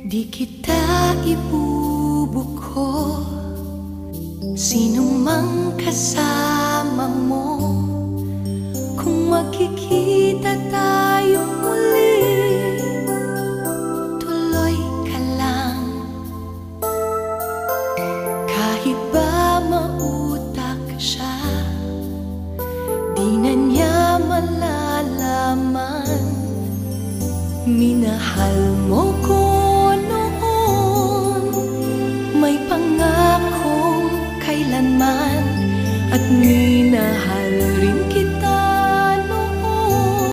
Di kita ibubuko, sino mang kasama mo. Kung magkikita tayo muli, tuloy ka lang. Kahit ba mautak siya, di na niya malalaman. Minahal mo